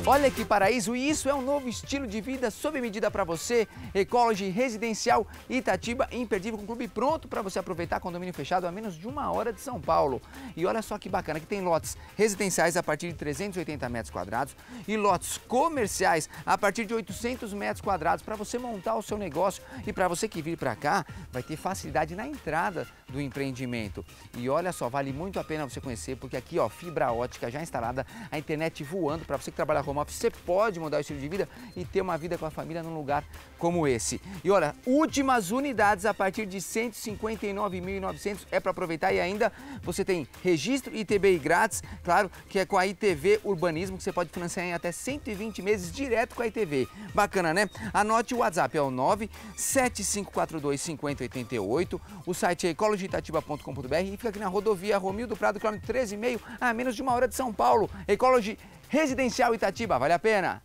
Olha que paraíso, e isso é um novo estilo de vida sob medida para você. Ecology Residencial Itatiba, imperdível, com clube pronto para você aproveitar, condomínio fechado a menos de 1 hora de São Paulo. E olha só que bacana, que tem lotes residenciais a partir de 380 metros quadrados e lotes comerciais a partir de 800 metros quadrados para você montar o seu negócio. E para você que vir para cá, vai ter facilidade na entrada do empreendimento. E olha só, vale muito a pena você conhecer, porque aqui, ó, fibra ótica já instalada, a internet voando. Para você que trabalha home office, você pode mudar o estilo de vida e ter uma vida com a família num lugar como esse. E olha, últimas unidades a partir de 159.900 é para aproveitar, e ainda você tem registro ITBI grátis, claro, que é com a ITV Urbanismo, que você pode financiar em até 120 meses direto com a ITV. Bacana, né? Anote o WhatsApp, é o 975425088, o site é ecologyitatiba.com.br e fica aqui na rodovia Romildo Prado, quilômetro 13,5, a menos de 1 hora de São Paulo. Ecology Residencial Itatiba, vale a pena!